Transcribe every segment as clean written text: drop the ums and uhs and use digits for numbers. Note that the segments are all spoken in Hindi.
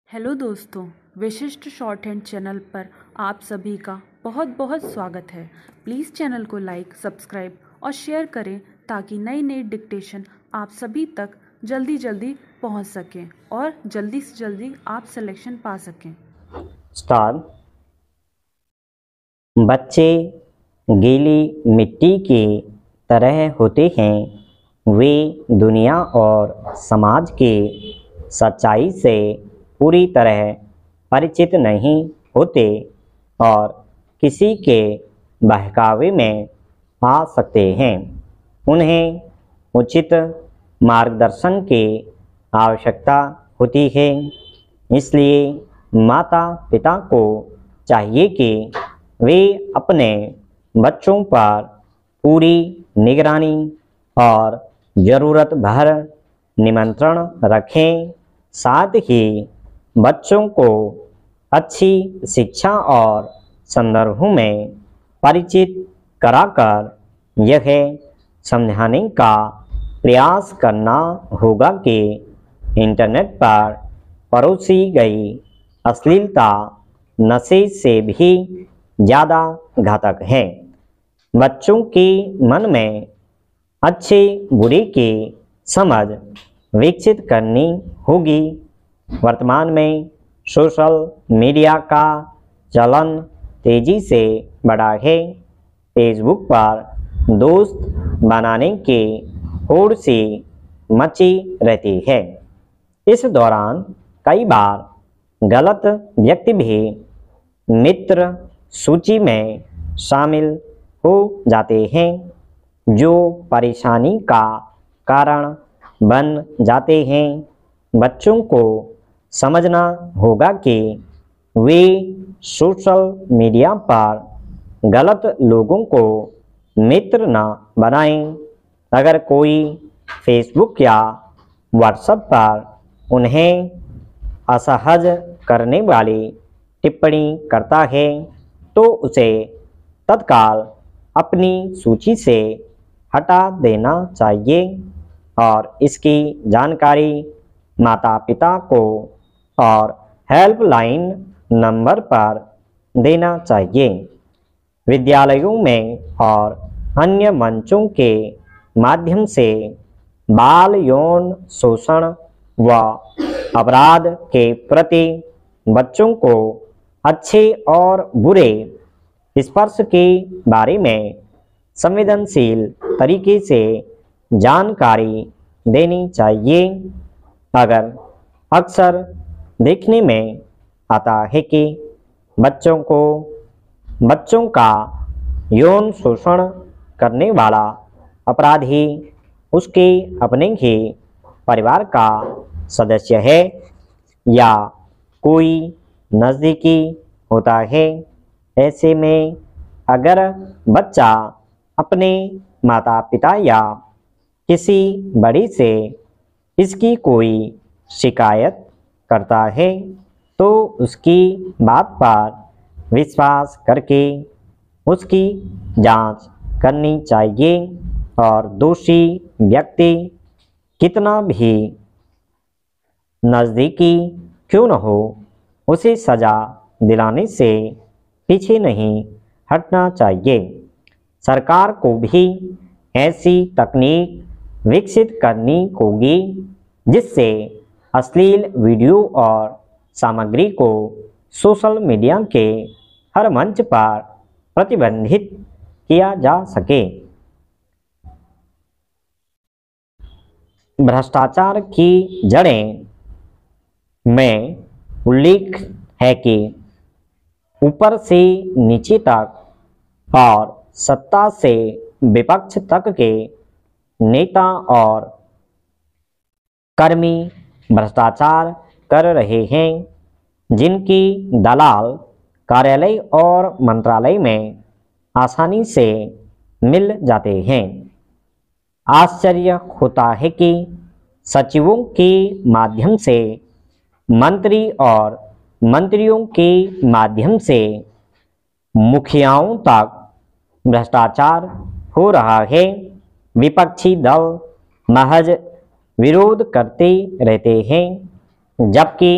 हेलो दोस्तों, विशिष्ट शॉर्ट हैंड चैनल पर आप सभी का बहुत बहुत स्वागत है। प्लीज़ चैनल को लाइक, सब्सक्राइब और शेयर करें ताकि नई नई डिक्टेशन आप सभी तक जल्दी जल्दी पहुंच सकें और जल्दी से जल्दी आप सिलेक्शन पा सकें। स्टार। बच्चे गीली मिट्टी की तरह होते हैं। वे दुनिया और समाज की सच्चाई से पूरी तरह परिचित नहीं होते और किसी के बहकावे में आ सकते हैं। उन्हें उचित मार्गदर्शन की आवश्यकता होती है। इसलिए माता पिता को चाहिए कि वे अपने बच्चों पर पूरी निगरानी और ज़रूरत भर नियंत्रण रखें। साथ ही बच्चों को अच्छी शिक्षा और संदर्भों में परिचित कराकर यह समझाने का प्रयास करना होगा कि इंटरनेट पर परोसी गई अश्लीलता नशे से भी ज़्यादा घातक है। बच्चों के मन में अच्छे बुरे की समझ विकसित करनी होगी। वर्तमान में सोशल मीडिया का चलन तेजी से बढ़ा है। फेसबुक पर दोस्त बनाने की होड़ सी मची रहती है। इस दौरान कई बार गलत व्यक्ति भी मित्र सूची में शामिल हो जाते हैं, जो परेशानी का कारण बन जाते हैं। बच्चों को समझना होगा कि वे सोशल मीडिया पर गलत लोगों को मित्र न बनाएं। अगर कोई फेसबुक या व्हाट्सएप पर उन्हें असहज करने वाली टिप्पणी करता है तो उसे तत्काल अपनी सूची से हटा देना चाहिए और इसकी जानकारी माता पिता को और हेल्पलाइन नंबर पर देना चाहिए। विद्यालयों में और अन्य मंचों के माध्यम से बाल यौन शोषण व अपराध के प्रति बच्चों को अच्छे और बुरे स्पर्श के बारे में संवेदनशील तरीके से जानकारी देनी चाहिए। अगर अक्सर देखने में आता है कि बच्चों का यौन शोषण करने वाला अपराधी उसके अपने ही परिवार का सदस्य है या कोई नज़दीकी होता है। ऐसे में अगर बच्चा अपने माता पिता या किसी बड़े से इसकी कोई शिकायत करता है तो उसकी बात पर विश्वास करके उसकी जांच करनी चाहिए और दोषी व्यक्ति कितना भी नज़दीकी क्यों न हो उसे सज़ा दिलाने से पीछे नहीं हटना चाहिए। सरकार को भी ऐसी तकनीक विकसित करनी होगी जिससे अश्लील वीडियो और सामग्री को सोशल मीडिया के हर मंच पर प्रतिबंधित किया जा सके। भ्रष्टाचार की जड़ें में उल्लेख है कि ऊपर से नीचे तक और सत्ता से विपक्ष तक के नेता और कर्मी भ्रष्टाचार कर रहे हैं, जिनकी दलाल कार्यालय और मंत्रालय में आसानी से मिल जाते हैं। आश्चर्य होता है कि सचिवों के माध्यम से मंत्री और मंत्रियों के माध्यम से मुखियाओं तक भ्रष्टाचार हो रहा है। विपक्षी दल महज विरोध करते रहते हैं, जबकि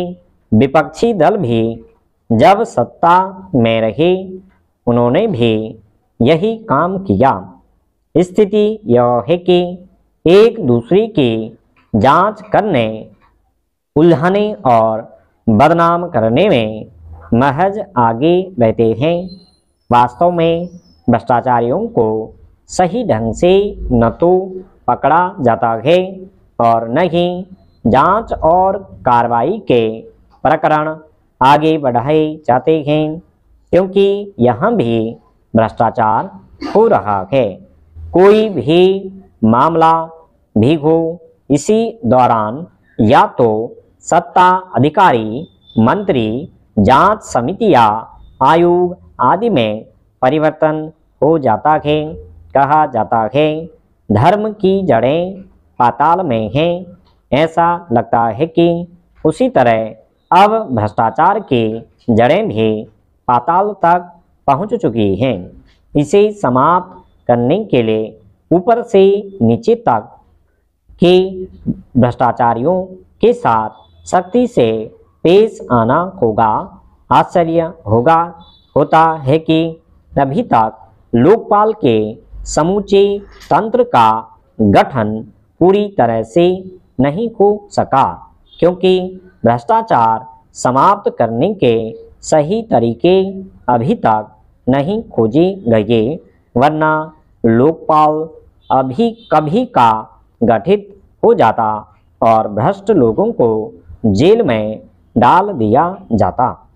विपक्षी दल भी जब सत्ता में रहे उन्होंने भी यही काम किया। स्थिति यह है कि एक दूसरे की जांच करने, उल्हाने और बदनाम करने में महज आगे रहते हैं। वास्तव में भ्रष्टाचारियों को सही ढंग से न तो पकड़ा जाता है और न ही जांच और कार्रवाई के प्रकरण आगे बढ़ाए जाते हैं, क्योंकि यहाँ भी भ्रष्टाचार हो रहा है। कोई भी मामला भी हो, इसी दौरान या तो सत्ता अधिकारी, मंत्री, जांच समितियां, आयोग आदि में परिवर्तन हो जाता है। कहा जाता है धर्म की जड़ें पाताल में हैं। ऐसा लगता है कि उसी तरह अब भ्रष्टाचार की जड़ें भी पाताल तक पहुंच चुकी हैं। इसे समाप्त करने के लिए ऊपर से नीचे तक के भ्रष्टाचारियों के साथ सख्ती से पेश आना होगा। आश्चर्य होता है कि अभी तक लोकपाल के समूचे तंत्र का गठन पूरी तरह से नहीं हो सका, क्योंकि भ्रष्टाचार समाप्त करने के सही तरीके अभी तक नहीं खोजे गए, वरना लोकपाल अभी कभी का गठित हो जाता और भ्रष्ट लोगों को जेल में डाल दिया जाता।